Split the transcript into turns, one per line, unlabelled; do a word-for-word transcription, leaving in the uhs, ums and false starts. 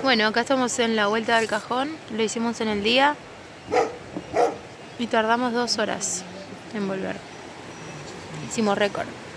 Bueno, acá estamos en la vuelta del cajón, lo hicimos en el día y tardamos dos horas en volver. Hicimos récord.